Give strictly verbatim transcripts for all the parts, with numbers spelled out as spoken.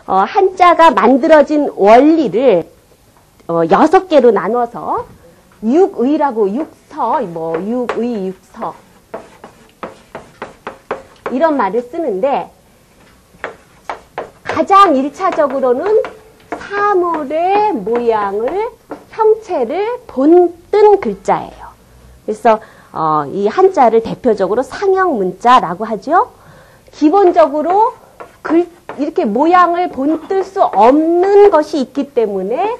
어, 한자가 만들어진 원리를 어, 여섯 개로 나눠서 육의라고 육서, 뭐 육의, 육서 이런 말을 쓰는데 가장 일차적으로는 사물의 모양을, 형체를 본뜬 글자예요. 그래서 어, 이 한자를 대표적으로 상형 문자라고 하죠. 기본적으로 글, 이렇게 모양을 본뜰 수 없는 것이 있기 때문에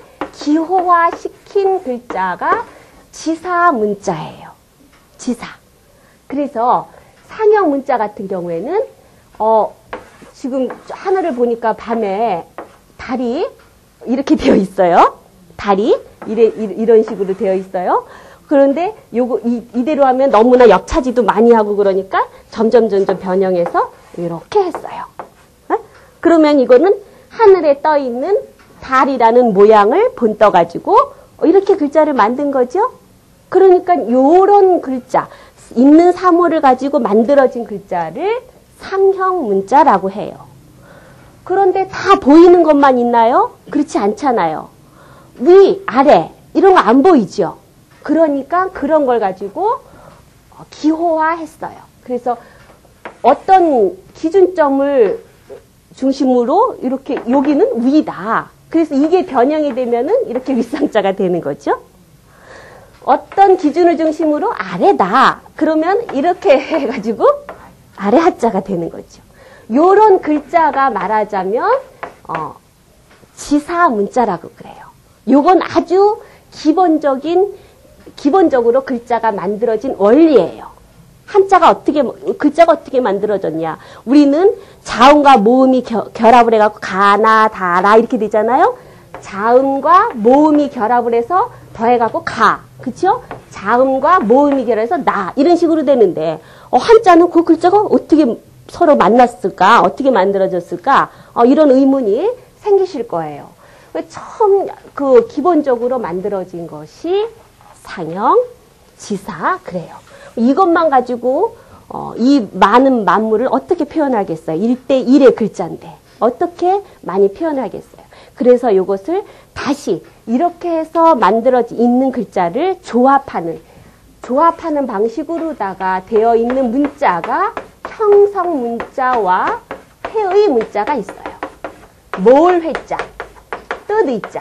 기호화시킨 글자가 지사 문자예요. 지사. 그래서 상형 문자 같은 경우에는 어, 지금 하늘을 보니까 밤에 달이 이렇게 되어 있어요. 달이 이래, 이런 식으로 되어 있어요. 그런데 요거 이, 이대로 하면 너무나 역차지도 많이 하고 그러니까 점점 점점 변형해서 이렇게 했어요. 어? 그러면 이거는 하늘에 떠 있는 달이라는 모양을 본떠 가지고 이렇게 글자를 만든 거죠. 그러니까 요런 글자, 있는 사물을 가지고 만들어진 글자를 상형 문자라고 해요. 그런데 다 보이는 것만 있나요? 그렇지 않잖아요. 위, 아래 이런 거 안 보이죠. 그러니까 그런 걸 가지고 기호화했어요. 그래서 어떤 기준점을 중심으로 이렇게 여기는 위다. 그래서 이게 변형이 되면은 이렇게 윗상자가 되는 거죠. 어떤 기준을 중심으로 아래다. 그러면 이렇게 해가지고 아래 하자가 되는 거죠. 요런 글자가 말하자면 어, 지사 문자라고 그래요. 요건 아주 기본적인 기본적으로 글자가 만들어진 원리예요. 한자가 어떻게 글자가 어떻게 만들어졌냐? 우리는 자음과 모음이 겨, 결합을 해갖고 가나 다라 이렇게 되잖아요. 자음과 모음이 결합을 해서 더해갖고 가, 그렇죠? 자음과 모음이 결합해서 나 이런 식으로 되는데 어, 한자는 그 글자가 어떻게 서로 만났을까? 어떻게 만들어졌을까? 어, 이런 의문이 생기실 거예요. 처음 그 기본적으로 만들어진 것이 상형, 지사 그래요. 이것만 가지고 어, 이 많은 만물을 어떻게 표현하겠어요? 일 대 일의 글자인데 어떻게 많이 표현하겠어요? 그래서 이것을 다시 이렇게 해서 만들어져 있는 글자를 조합하는 조합하는 방식으로다가 되어 있는 문자가 형성 문자와 회의 문자가 있어요. 모을 회자, 뜻 의자.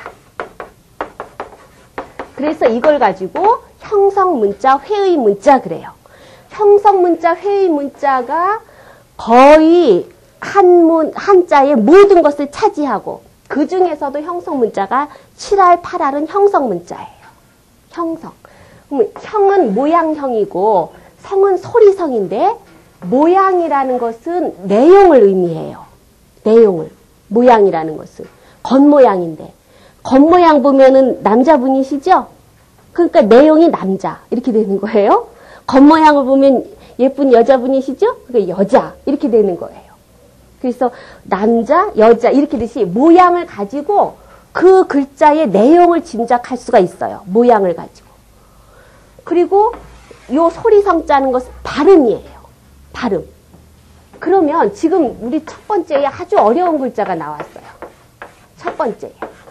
그래서 이걸 가지고 형성 문자, 회의 문자 그래요. 형성 문자, 회의 문자가 거의 한문, 한자의 모든 것을 차지하고 그 중에서도 형성 문자가 칠 할, 팔 할은 형성 문자예요. 형성. 형은 모양형이고 성은 소리성인데 모양이라는 것은 내용을 의미해요. 내용을. 모양이라는 것은. 겉모양인데. 겉모양 보면은 남자분이시죠? 그러니까 내용이 남자. 이렇게 되는 거예요. 겉모양을 보면 예쁜 여자분이시죠? 그러니까 여자. 이렇게 되는 거예요. 그래서 남자, 여자 이렇게 되듯이 모양을 가지고 그 글자의 내용을 짐작할 수가 있어요. 모양을 가지고. 그리고 요 소리성자는 것은 발음이에요. 발음. 그러면 지금 우리 첫 번째에 아주 어려운 글자가 나왔어요. 첫 번째에.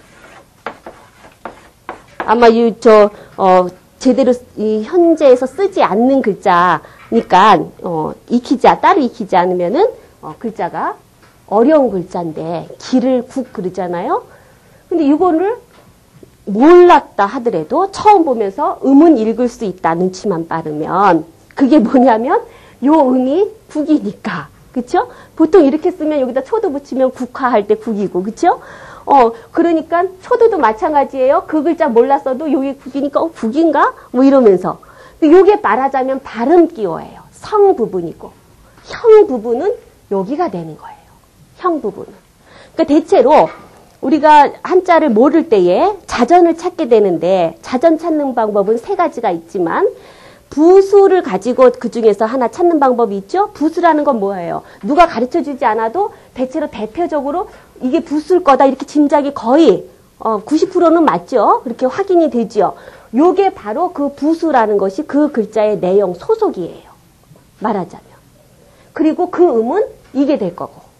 아마 이, 저, 어, 제대로 이 현재에서 쓰지 않는 글자니까, 어, 익히지, 따로 익히지 않으면은, 어, 글자가 어려운 글자인데, 기를 국 그러잖아요? 근데 이거를 몰랐다 하더라도 처음 보면서 음은 읽을 수 있다. 눈치만 빠르면. 그게 뭐냐면, 요 음이 국이니까. 그쵸? 보통 이렇게 쓰면 여기다 초도 붙이면 국화할 때 국이고, 그쵸? 어, 그러니까 초도도 마찬가지예요. 그 글자 몰랐어도 여기 국이니까, 어, 국인가? 뭐 이러면서. 근데 요게 말하자면 발음 기호예요. 성 부분이고. 형 부분은 여기가 되는 거예요. 형 부분은. 그러니까 대체로 우리가 한자를 모를 때에 자전을 찾게 되는데 자전 찾는 방법은 세 가지가 있지만 부수를 가지고 그 중에서 하나 찾는 방법이 있죠. 부수라는 건 뭐예요? 누가 가르쳐주지 않아도 대체로 대표적으로 이게 부수일 거다 이렇게 짐작이 거의 어, 구십 퍼센트는 맞죠. 그렇게 확인이 되죠. 요게 바로 그 부수라는 것이 그 글자의 내용 소속이에요. 말하자면. 그리고 그 음은 이게 될 거고.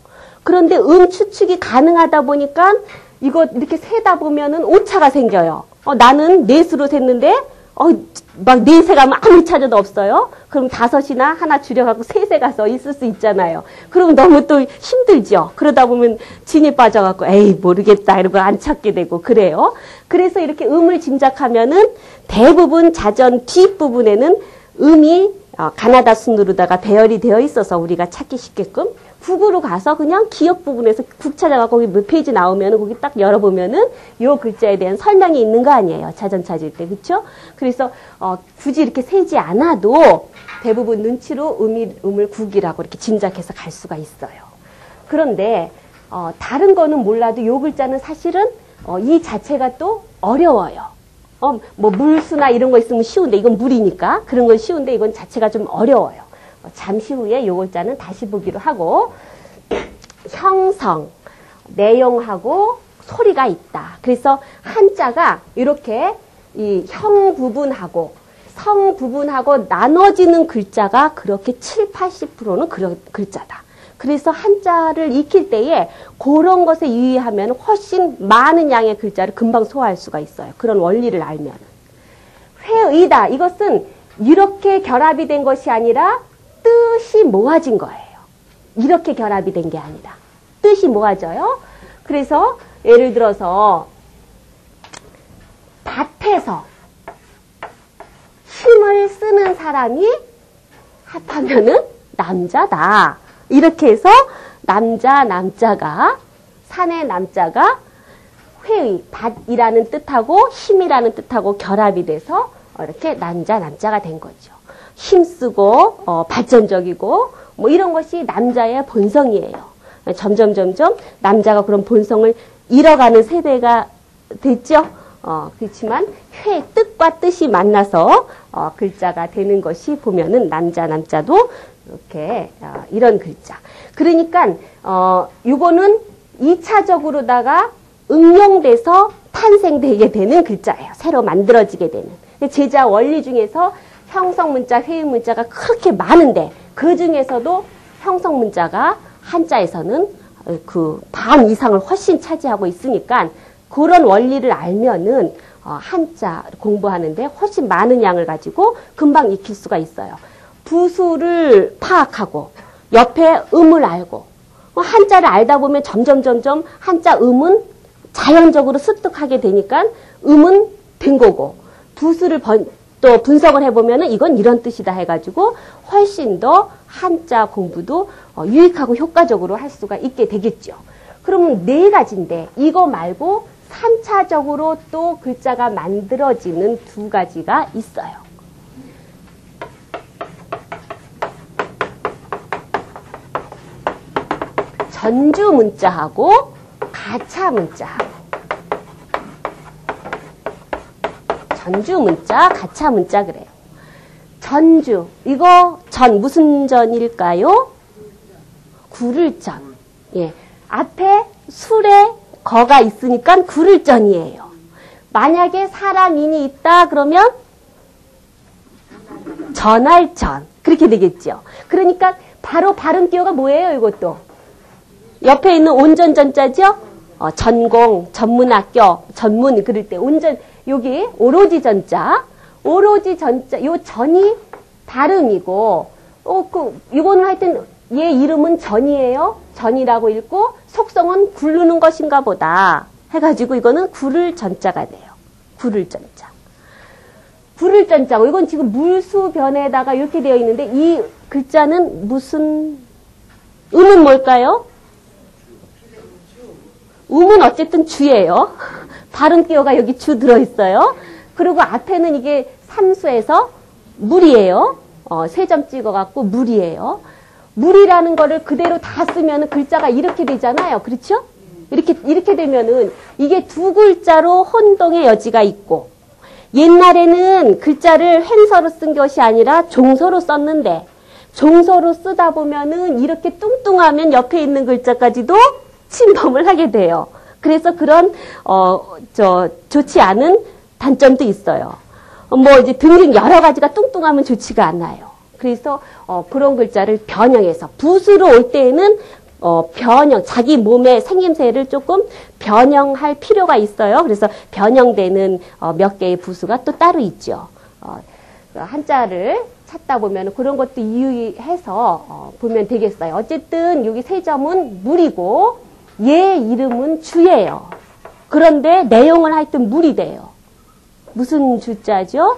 그런데 음 추측이 가능하다 보니까 이거 이렇게 세다 보면은 오차가 생겨요. 어, 나는 넷으로 셌는데 어, 막 넷에 가면 아무 차저도 없어요. 그럼 다섯이나 하나 줄여갖고 셋에 가서 있을 수 있잖아요. 그럼 너무 또 힘들죠. 그러다 보면 진이 빠져갖고 에이 모르겠다 이러고 안 찾게 되고 그래요. 그래서 이렇게 음을 짐작하면은 대부분 자전 뒷부분에는 음이 어, 가나다 순으로다가 배열이 되어 있어서 우리가 찾기 쉽게끔 국으로 가서 그냥 기역 부분에서 국 찾아가고 거기 몇 페이지 나오면은 거기 딱 열어보면은 요 글자에 대한 설명이 있는 거 아니에요. 자전 찾을 때. 그쵸? 그래서, 어, 굳이 이렇게 세지 않아도 대부분 눈치로 음이, 음을 국이라고 이렇게 짐작해서 갈 수가 있어요. 그런데, 어, 다른 거는 몰라도 요 글자는 사실은, 어, 이 자체가 또 어려워요. 어, 뭐 물수나 이런 거 있으면 쉬운데 이건 물이니까 그런 건 쉬운데 이건 자체가 좀 어려워요. 잠시 후에 요 글자는 다시 보기로 하고 형성, 내용하고 소리가 있다. 그래서 한자가 이렇게 이 형 부분하고 성 부분하고 나눠지는 글자가 그렇게 칠, 팔십 퍼센트는 그런 글자다. 그래서 한자를 익힐 때에 그런 것에 유의하면 훨씬 많은 양의 글자를 금방 소화할 수가 있어요. 그런 원리를 알면. 회의다. 이것은 이렇게 결합이 된 것이 아니라 뜻이 모아진 거예요. 이렇게 결합이 된 게 아니라 뜻이 모아져요. 그래서 예를 들어서 밭에서 힘을 쓰는 사람이 합하면은 남자다. 이렇게 해서 남자 남자가 산의 남자가 회의 밭이라는 뜻하고 힘이라는 뜻하고 결합이 돼서 이렇게 남자 남자가 된 거죠. 힘쓰고 어, 발전적이고 뭐 이런 것이 남자의 본성이에요. 점점 점점 남자가 그런 본성을 잃어가는 세대가 됐죠. 어, 그렇지만 회 뜻과 뜻이 만나서 어, 글자가 되는 것이 보면은 남자 남자도 이렇게 어, 이런 글자. 그러니까 어, 이거는 이 차적으로다가 응용돼서 탄생되게 되는 글자예요. 새로 만들어지게 되는. 제자 원리 중에서 형성 문자, 회의 문자가 그렇게 많은데 그 중에서도 형성 문자가 한자에서는 그 반 이상을 훨씬 차지하고 있으니까 그런 원리를 알면은 한자 공부하는데 훨씬 많은 양을 가지고 금방 익힐 수가 있어요. 부수를 파악하고 옆에 음을 알고 한자를 알다 보면 점점 점점 한자 음은 자연적으로 습득하게 되니까 음은 된 거고 부수를 번 또 분석을 해보면은 이건 이런 뜻이다 해가지고 훨씬 더 한자 공부도 유익하고 효과적으로 할 수가 있게 되겠죠. 그러면 네 가지인데 이거 말고 삼 차적으로 또 글자가 만들어지는 두 가지가 있어요. 전주 문자하고 가차 문자하고 전주 문자, 가차 문자 그래요. 전주, 이거 전 무슨 전일까요? 구를전. 예, 앞에 술에 거가 있으니까 구를전이에요. 만약에 사람인이 있다 그러면 전할전 그렇게 되겠죠. 그러니까 바로 발음기호가 뭐예요? 이것도 옆에 있는 온전전자죠. 어, 전공, 전문학교, 전문 그럴 때 온전 여기 오로지 전자, 오로지 전자, 요 전이 발음이고, 어, 그, 이거는 하여튼, 얘 이름은 전이에요. 전이라고 읽고, 속성은 굴르는 것인가 보다. 해가지고, 이거는 구를 전자가 돼요. 구를 전자. 구를 전자고, 이건 지금 물수변에다가 이렇게 되어 있는데, 이 글자는 무슨, 음은 뭘까요? 음은 어쨌든 주예요. 발음 기호가 여기 주 들어있어요. 그리고 앞에는 이게 삼수에서 물이에요. 어, 세 점 찍어갖고 물이에요. 물이라는 거를 그대로 다 쓰면 글자가 이렇게 되잖아요. 그렇죠? 이렇게, 이렇게 되면은 이게 두 글자로 혼동의 여지가 있고, 옛날에는 글자를 횡서로 쓴 것이 아니라 종서로 썼는데, 종서로 쓰다 보면은 이렇게 뚱뚱하면 옆에 있는 글자까지도 침범을 하게 돼요. 그래서 그런 어 저 좋지 않은 단점도 있어요. 뭐 이제 등등 여러 가지가 뚱뚱하면 좋지가 않아요. 그래서 어 그런 글자를 변형해서 부수로 올 때에는 어, 변형, 자기 몸의 생김새를 조금 변형할 필요가 있어요. 그래서 변형되는 어, 몇 개의 부수가 또 따로 있죠. 어, 한자를 찾다 보면 그런 것도 이유해서 어, 보면 되겠어요. 어쨌든 여기 세 점은 물이고 얘 이름은 주예요. 그런데 내용은 하여튼 물이 돼요. 무슨 주자죠?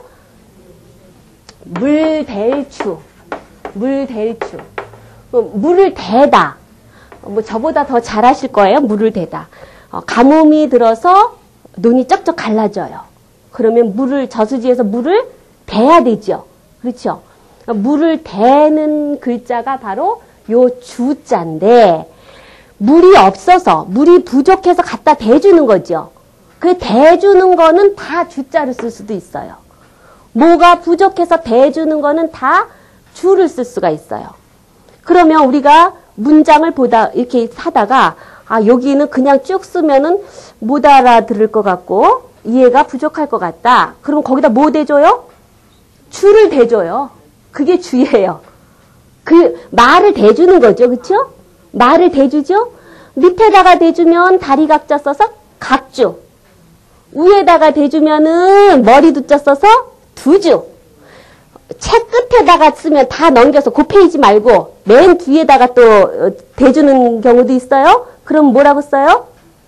물댈추. 물댈추. 물을 대다. 뭐 저보다 더 잘하실 거예요. 물을 대다. 어, 가뭄이 들어서 눈이 쩍쩍 갈라져요. 그러면 물을 저수지에서 물을 대야 되죠. 그렇죠? 물을 대는 글자가 바로 요 주자인데 물이 없어서 물이 부족해서 갖다 대주는 거죠. 그 대주는 거는 다 주자를 쓸 수도 있어요. 뭐가 부족해서 대주는 거는 다 주를 쓸 수가 있어요. 그러면 우리가 문장을 보다 이렇게 하다가 아 여기는 그냥 쭉 쓰면은 못 알아들을 것 같고 이해가 부족할 것 같다. 그럼 거기다 뭐 대줘요? 주를 대줘요. 그게 주예요. 그 말을 대주는 거죠. 그렇죠? 말을 대주죠. 밑에다가 대주면 다리 각자 써서 각주. 위에다가 대주면은 머리 두자 써서 두주. 책 끝에다가 쓰면 다 넘겨서 그 페이지 말고 맨 뒤에다가 또 대주는 경우도 있어요. 그럼 뭐라고 써요?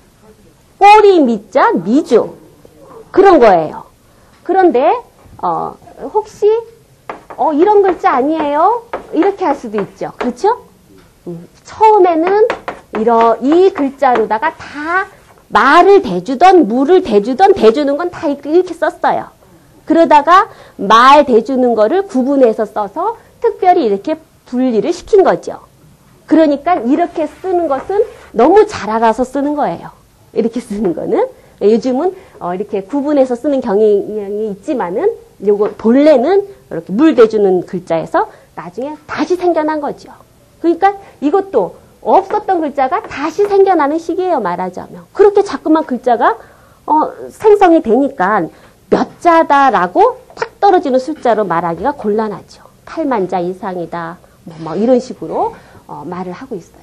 꼬리 밑자 미주. 그런 거예요. 그런데 어, 혹시 어, 이런 글자 아니에요? 이렇게 할 수도 있죠. 그렇죠? 음, 처음에는 이러, 이 글자로다가 다 말을 대주던 물을 대주던 대주는 건 다 이렇게 썼어요. 그러다가 말 대주는 거를 구분해서 써서 특별히 이렇게 분리를 시킨 거죠. 그러니까 이렇게 쓰는 것은 너무 잘 알아서 쓰는 거예요. 이렇게 쓰는 거는. 요즘은 어, 이렇게 구분해서 쓰는 경향이 있지만은 요거 본래는 이렇게 물 대주는 글자에서 나중에 다시 생겨난 거죠. 그러니까 이것도 없었던 글자가 다시 생겨나는 시기예요. 말하자면. 그렇게 자꾸만 글자가 어, 생성이 되니까 몇 자다라고 탁 떨어지는 숫자로 말하기가 곤란하죠. 팔만 자 이상이다. 뭐, 뭐 이런 식으로 어, 말을 하고 있어요.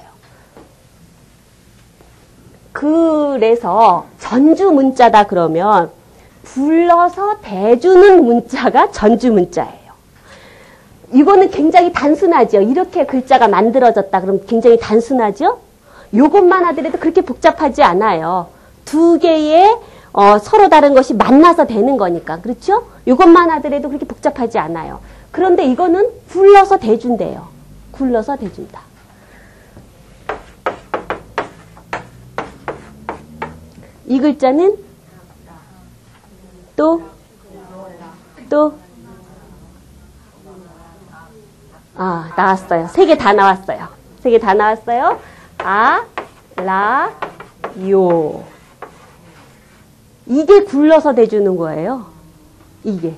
그래서 전주 문자다 그러면 불러서 대주는 문자가 전주 문자예요. 이거는 굉장히 단순하죠. 이렇게 글자가 만들어졌다 그러면 굉장히 단순하죠. 이것만 하더라도 그렇게 복잡하지 않아요. 두 개의 어, 서로 다른 것이 만나서 되는 거니까. 그렇죠? 이것만 하더라도 그렇게 복잡하지 않아요. 그런데 이거는 굴러서 대준대요. 굴러서 대준다. 이 글자는 또, 또, 아, 나왔어요. 세 개 다 나왔어요. 세 개 다 나왔어요. 아, 라, 요. 이게 굴러서 대주는 거예요. 이게.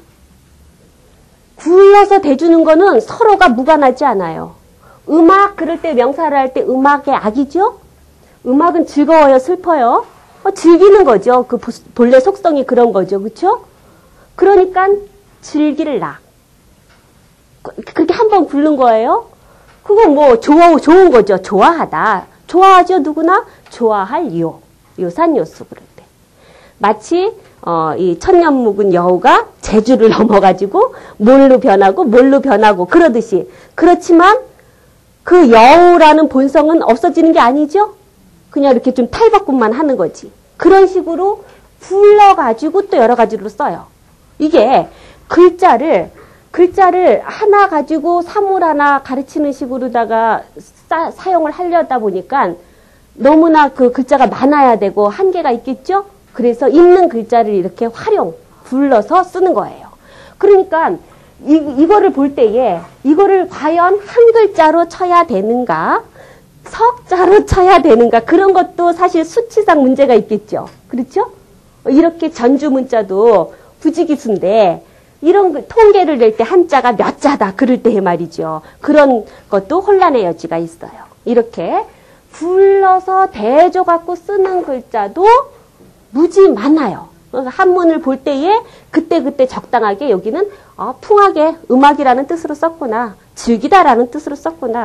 굴러서 대주는 거는 서로가 무관하지 않아요. 음악, 그럴 때 명사를 할 때 음악의 악이죠? 음악은 즐거워요, 슬퍼요? 어, 즐기는 거죠. 그 본래 속성이 그런 거죠. 그렇죠? 그러니까 즐길 락. 그렇게 한번 부른 거예요. 그건 뭐 좋아, 좋은 거죠. 좋아하다. 좋아하죠. 누구나 좋아할 요. 요산 요수 부를 때. 마치 어, 이 천년 묵은 여우가 제주를 넘어가지고 뭘로 변하고 뭘로 변하고 그러듯이. 그렇지만 그 여우라는 본성은 없어지는 게 아니죠. 그냥 이렇게 좀 탈바꿈만 하는 거지. 그런 식으로 불러가지고 또 여러 가지로 써요. 이게 글자를 글자를 하나 가지고 사물 하나 가르치는 식으로다가 사, 사용을 하려다 보니까 너무나 그 글자가 많아야 되고 한계가 있겠죠? 그래서 있는 글자를 이렇게 활용, 불러서 쓰는 거예요. 그러니까 이, 이거를 볼 때에 이거를 과연 한 글자로 쳐야 되는가? 석자로 쳐야 되는가? 그런 것도 사실 수치상 문제가 있겠죠. 그렇죠? 이렇게 전주 문자도 부지기수인데 이런 통계를 낼 때 한자가 몇 자다 그럴 때 말이죠. 그런 것도 혼란의 여지가 있어요. 이렇게 불러서 대조 갖고 쓰는 글자도 무지 많아요. 한문을 볼 때에 그때그때 적당하게 여기는 어, 풍하게 음악이라는 뜻으로 썼구나. 즐기다라는 뜻으로 썼구나.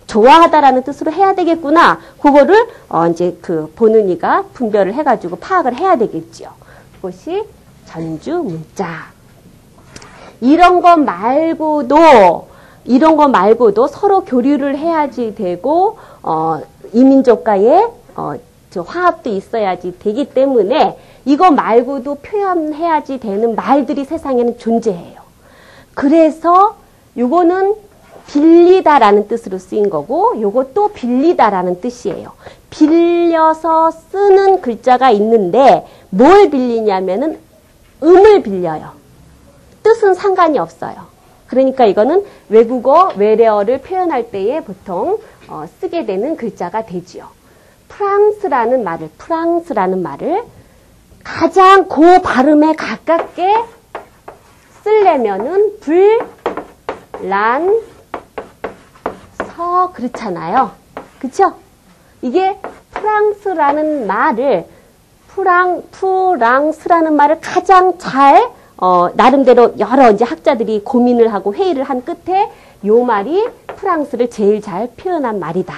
좋아하다라는 뜻으로 해야 되겠구나. 그거를 어 이제 그 보는 이가 분별을 해가지고 파악을 해야 되겠죠. 그것이 전주 문자. 이런 것 말고도 이런 것 말고도 서로 교류를 해야지 되고 어 이민족과의 어 저 화합도 있어야지 되기 때문에 이거 말고도 표현해야지 되는 말들이 세상에는 존재해요. 그래서 요거는 빌리다라는 뜻으로 쓰인 거고 요것도 빌리다라는 뜻이에요. 빌려서 쓰는 글자가 있는데 뭘 빌리냐면은 음을 빌려요. 뜻은 상관이 없어요. 그러니까 이거는 외국어, 외래어를 표현할 때에 보통 어, 쓰게 되는 글자가 되지요. 프랑스라는 말을, 프랑스라는 말을 가장 그 발음에 가깝게 쓰려면은 불, 란, 서 그렇잖아요. 그쵸? 이게 프랑스라는 말을 프랑, 프랑스라는 말을 가장 잘 어, 나름대로 여러 이제 학자들이 고민을 하고 회의를 한 끝에 요 말이 프랑스를 제일 잘 표현한 말이다.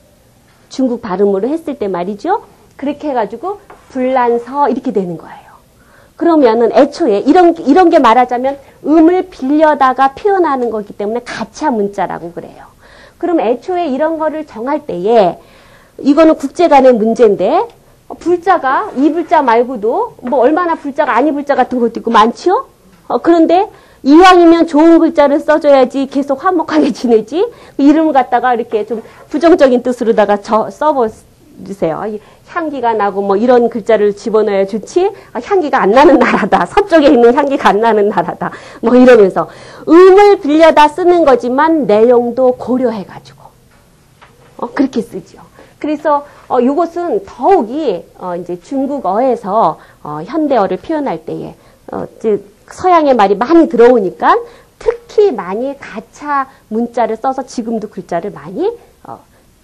중국 발음으로 했을 때 말이죠. 그렇게 해가지고 불란서 이렇게 되는 거예요. 그러면은 애초에 이런, 이런 게 말하자면 음을 빌려다가 표현하는 거기 때문에 가차 문자라고 그래요. 그럼 애초에 이런 거를 정할 때에 이거는 국제 간의 문제인데 불자가 이 불자 말고도 뭐 얼마나 불자가 아니 불자 같은 것도 있고 많죠? 어, 그런데 이왕이면 좋은 글자를 써줘야지 계속 화목하게 지내지. 이름을 갖다가 이렇게 좀 부정적인 뜻으로다가 저, 써보세요. 향기가 나고 뭐 이런 글자를 집어넣어야 좋지. 아, 향기가 안 나는 나라다. 서쪽에 있는 향기가 안 나는 나라다. 뭐 이러면서 음을 빌려다 쓰는 거지만 내용도 고려해가지고 어, 그렇게 쓰죠. 그래서 어, 이것은 더욱이 어, 이제 중국어에서 어, 현대어를 표현할 때에 어, 이제 서양의 말이 많이 들어오니까 특히 많이 가차 문자를 써서 지금도 글자를 많이 어,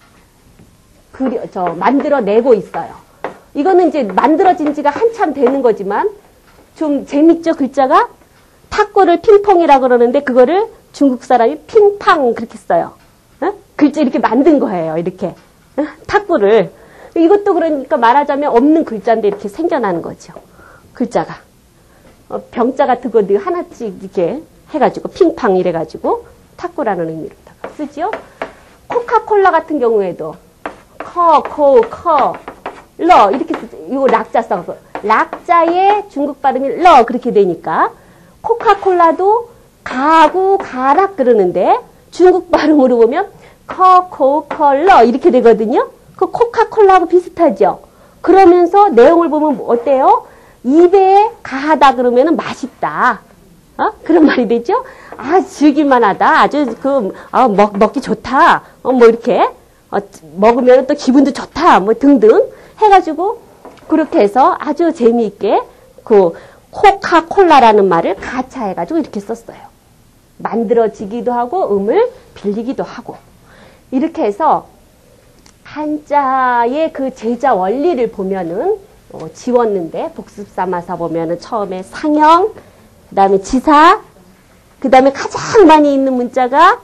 그려, 저, 만들어내고 있어요. 이거는 이제 만들어진 지가 한참 되는 거지만 좀 재밌죠, 글자가? 탁구를 핑퐁이라 그러는데 그거를 중국 사람이 핑팡 그렇게 써요. 어? 글자 이렇게 만든 거예요, 이렇게. 어? 탁구를. 이것도 그러니까 말하자면 없는 글자인데 이렇게 생겨나는 거죠. 글자가. 어, 병자 같은 거 하나씩 이렇게 해가지고 핑팡 이래가지고 탁구라는 의미로다가 쓰죠. 코카콜라 같은 경우에도 커, 코, 커, 러 이렇게 쓰죠. 이거 락자 써서 락자의 중국 발음이 러 그렇게 되니까 코카콜라도 가구 가락 그러는데 중국 발음으로 보면 커, 코, 커, 러 이렇게 되거든요. 그 코카콜라하고 비슷하죠. 그러면서 내용을 보면 어때요? 입에 가하다 그러면은 맛있다. 어? 그런 말이 되죠? 아, 즐길만하다. 아주 그, 아, 먹, 먹기 좋다. 어, 뭐 이렇게. 어, 먹으면 또 기분도 좋다. 뭐 등등 해가지고 그렇게 해서 아주 재미있게 그 코카콜라라는 말을 가차해가지고 이렇게 썼어요. 만들어지기도 하고 음을 빌리기도 하고. 이렇게 해서 한자의 그 제자 원리를 보면은 어, 지웠는데 복습 삼아서 보면은 처음에 상형, 그 다음에 지사, 그 다음에 가장 많이 있는 문자가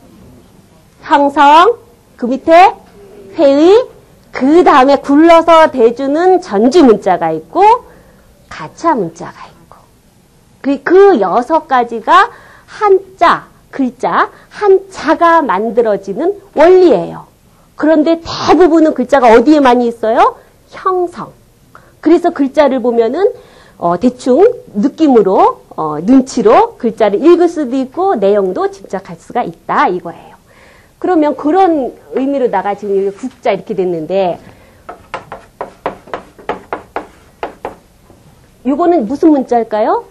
형성, 그 밑에 회의, 그 다음에 굴러서 대주는 전주 문자가 있고 가차 문자가 있고 그, 그 여섯 가지가 한자, 글자, 한자가 만들어지는 원리예요. 그런데 대부분은 글자가 어디에 많이 있어요? 형성. 그래서 글자를 보면은 어, 대충 느낌으로 어, 눈치로 글자를 읽을 수도 있고 내용도 짐작할 수가 있다 이거예요. 그러면 그런 의미로다가 지금 국자 이렇게 됐는데 이거는 무슨 문자일까요?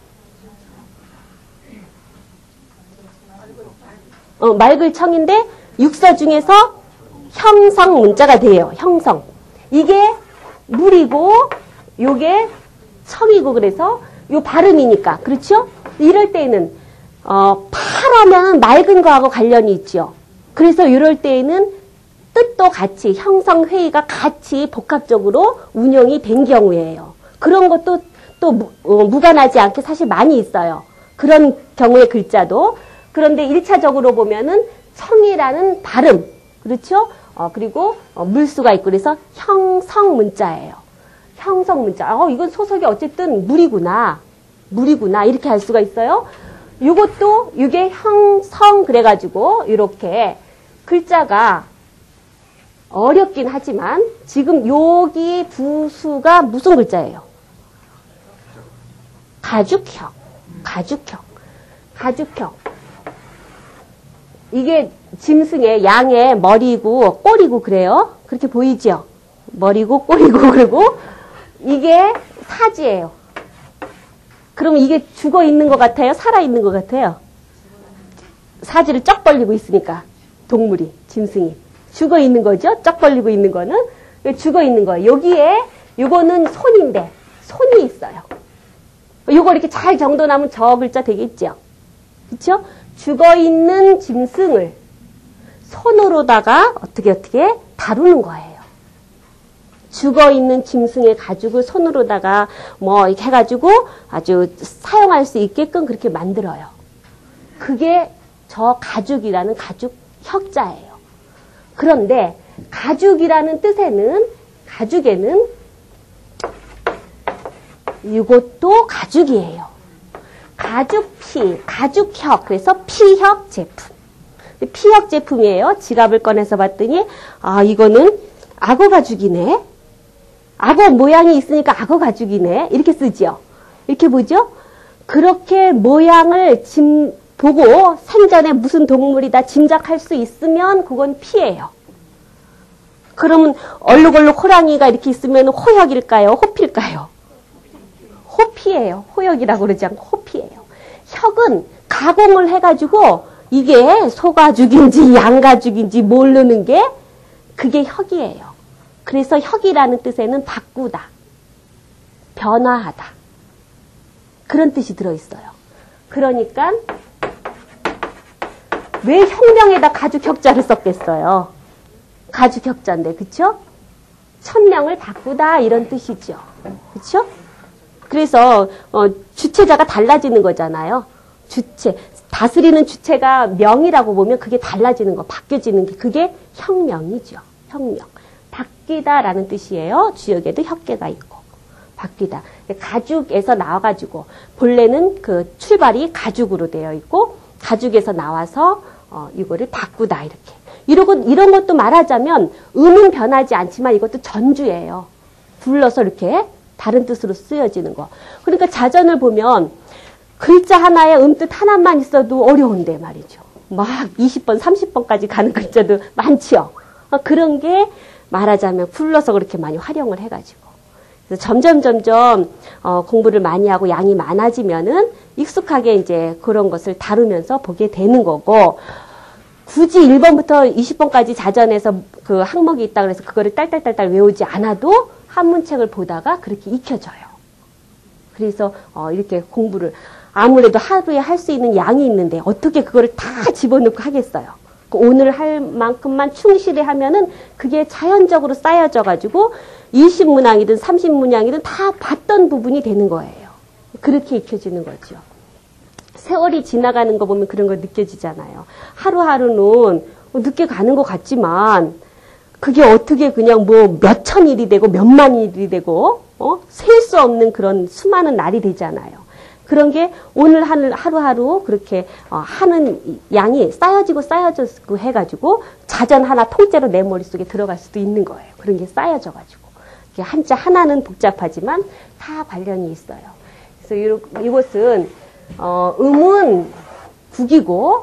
어, 말글청인데 육서 중에서 형성 문자가 돼요. 형성. 이게 물이고 요게 청이고 그래서 요 발음이니까 그렇죠? 이럴 때에는 어, 파라면 맑은 거하고 관련이 있죠. 그래서 이럴 때에는 뜻도 같이 형성회의가 같이 복합적으로 운영이 된 경우예요. 그런 것도 또 무, 어, 무관하지 않게 사실 많이 있어요. 그런 경우의 글자도. 그런데 일 차적으로 보면은 청이라는 발음 그렇죠? 어, 그리고 어, 물수가 있고 그래서 형성 문자예요. 형성 문자. 어, 이건 소속이 어쨌든 물이구나. 물이구나. 이렇게 할 수가 있어요. 요것도 이게 형성 그래가지고 이렇게 글자가 어렵긴 하지만 지금 여기 부수가 무슨 글자예요? 가죽형. 가죽형. 가죽형. 이게 짐승의 양의 머리고 꼬리고 그래요. 그렇게 보이죠? 머리고 꼬리고 그리고 이게 사지예요. 그럼 이게 죽어 있는 것 같아요? 살아 있는 것 같아요? 사지를 쩍 벌리고 있으니까 동물이 짐승이 죽어 있는 거죠. 쩍 벌리고 있는 거는 죽어 있는 거예요. 여기에 요거는 손인데 손이 있어요. 요거 이렇게 잘 정돈하면 저 글자 되겠죠. 그렇죠? 죽어 있는 짐승을 손으로다가 어떻게 어떻게 다루는 거예요. 죽어 있는 짐승의 가죽을 손으로다가 뭐 이렇게 해가지고 아주 사용할 수 있게끔 그렇게 만들어요. 그게 저 가죽이라는 가죽 혁자예요. 그런데 가죽이라는 뜻에는 가죽에는 이것도 가죽이에요. 가죽피, 가죽혁, 그래서 피혁 제품. 피혁 제품이에요. 지갑을 꺼내서 봤더니 아 이거는 악어 가죽이네. 악어 모양이 있으니까 악어 가죽이네. 이렇게 쓰죠. 이렇게 보죠. 그렇게 모양을 짐, 보고 생전에 무슨 동물이다 짐작할 수 있으면 그건 피예요. 그러면 얼룩얼룩 호랑이가 이렇게 있으면 호혁일까요? 호필까요? 호피예요. 호역이라고 그러지 않고 호피예요. 혁은 가공을 해가지고 이게 소가죽인지 양가죽인지 모르는 게 그게 혁이에요. 그래서 혁이라는 뜻에는 바꾸다, 변화하다 그런 뜻이 들어있어요. 그러니까 왜 혁명에다 가죽 혁자를 썼겠어요? 가죽 혁자인데 그쵸? 천명을 바꾸다 이런 뜻이죠. 그쵸? 그래서 어, 주체자가 달라지는 거잖아요. 주체, 다스리는 주체가 명이라고 보면 그게 달라지는 거, 바뀌어지는 게 그게 혁명이죠. 혁명. 바뀌다라는 뜻이에요. 주역에도 혁계가 있고 바뀌다. 가죽에서 나와가지고 본래는 그 출발이 가죽으로 되어 있고 가죽에서 나와서 어, 이거를 바꾸다 이렇게. 이러고 이런 것도 말하자면 음은 변하지 않지만 이것도 전주예요. 불러서 이렇게 다른 뜻으로 쓰여지는 거. 그러니까 자전을 보면 글자 하나에 음뜻 하나만 있어도 어려운데 말이죠. 막 이십 번, 삼십 번까지 가는 글자도 많지요. 그런 게 말하자면 불러서 그렇게 많이 활용을 해가지고. 그래서 점점 점점 어, 공부를 많이 하고 양이 많아지면은 익숙하게 이제 그런 것을 다루면서 보게 되는 거고, 굳이 일 번부터 이십 번까지 자전에서 그 항목이 있다 그래서 그거를 딸딸딸딸 외우지 않아도 한문책을 보다가 그렇게 익혀져요. 그래서 어, 이렇게 공부를 아무래도 하루에 할 수 있는 양이 있는데 어떻게 그거를 다 집어넣고 하겠어요. 오늘 할 만큼만 충실히 하면은 그게 자연적으로 쌓여져 가지고 이십 문항이든 삼십 문항이든 다 봤던 부분이 되는 거예요. 그렇게 익혀지는 거죠. 세월이 지나가는 거 보면 그런 거 느껴지잖아요. 하루하루는 늦게 가는 것 같지만 그게 어떻게 그냥 뭐 몇천 일이 되고 몇만 일이 되고 어? 셀 수 없는 그런 수많은 날이 되잖아요. 그런 게 오늘 하루하루 그렇게 어, 하는 양이 쌓여지고 쌓여지고 해가지고 자전 하나 통째로 내 머릿속에 들어갈 수도 있는 거예요. 그런 게 쌓여져가지고. 한자 하나는 복잡하지만 다 관련이 있어요. 그래서 이것은 어, 음은 국이고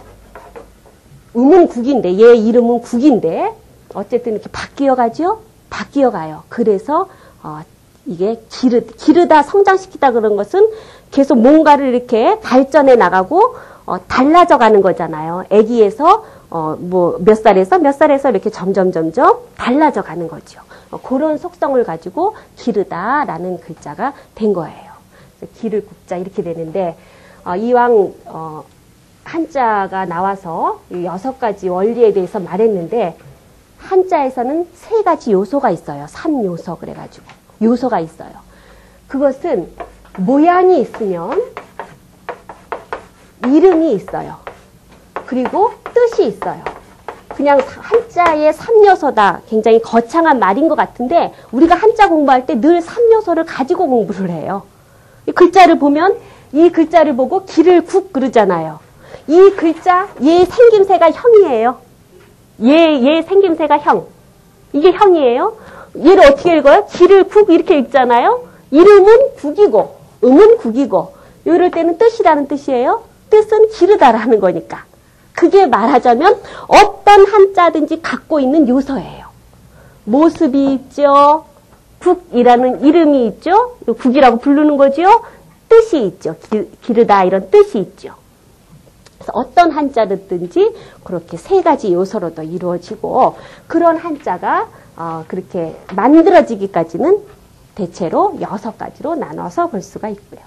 음은 국인데 얘 이름은 국인데 어쨌든 이렇게 바뀌어 가죠? 바뀌어 가요. 그래서 어, 이게 기르, 기르다 성장시키다 그런 것은 계속 뭔가를 이렇게 발전해 나가고 어, 달라져 가는 거잖아요. 아기에서 어, 뭐 몇 살에서 몇 살에서 이렇게 점점 점점 달라져 가는 거죠. 어, 그런 속성을 가지고 기르다라는 글자가 된 거예요. 기를 국자 이렇게 되는데 어, 이왕 어, 한자가 나와서 여섯 가지 원리에 대해서 말했는데 한자에서는 세 가지 요소가 있어요. 삼요소 그래가지고 요소가 있어요. 그것은 모양이 있으면 이름이 있어요. 그리고 뜻이 있어요. 그냥 한자의 삼요소다. 굉장히 거창한 말인 것 같은데 우리가 한자 공부할 때 늘 삼요소를 가지고 공부를 해요. 이 글자를 보면 이 글자를 보고 기를 국 그러잖아요. 이 글자 얘 생김새가 형이에요. 얘, 얘 생김새가 형. 이게 형이에요. 얘를 어떻게 읽어요? 기를 국 이렇게 읽잖아요. 이름은 국이고 음은 국이고 이럴 때는 뜻이라는 뜻이에요. 뜻은 기르다라는 거니까. 그게 말하자면 어떤 한자든지 갖고 있는 요소예요. 모습이 있죠. 국이라는 이름이 있죠. 국이라고 부르는 거죠. 뜻이 있죠. 기, 기르다 이런 뜻이 있죠. 그래서 어떤 한자든지 그렇게 세 가지 요소로도 이루어지고 그런 한자가 어, 그렇게 만들어지기까지는 대체로 여섯 가지로 나눠서 볼 수가 있고요.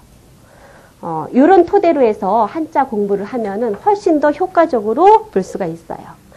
어, 이런 토대로 해서 한자 공부를 하면은 훨씬 더 효과적으로 볼 수가 있어요.